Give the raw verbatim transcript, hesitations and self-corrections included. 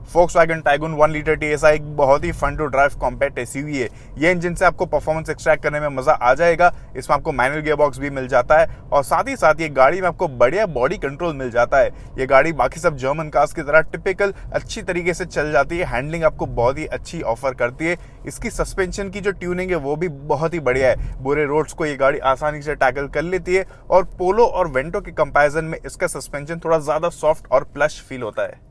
Volkswagen Tiguan one litre T S I एक बहुत ही fun to drive compact SUV है। ये इंजन से आपको परफॉर्मेंस एक्सट्रैक्ट करने में मजा आ जाएगा। इसमें आपको मैनुअल गियर बॉक्स भी मिल जाता है और साथ ही साथ ये गाड़ी में आपको बढ़िया बॉडी कंट्रोल मिल जाता है। ये गाड़ी बाकी सब जर्मन कार्स की तरह टिपिकल अच्छी तरीके से चल जाती है। हैंडलिंग आपको बहुत ही अच्छी ऑफर करती है। इसकी सस्पेंशन की जो ट्यूनिंग है वो भी बहुत ही बढ़िया है। बुरे रोड्स को ये गाड़ी आसानी से टैकल कर लेती है और पोलो और वेंटो के कंपैरिजन में इसका सस्पेंशन थोड़ा ज्यादा सॉफ्ट और प्लश फील होता है।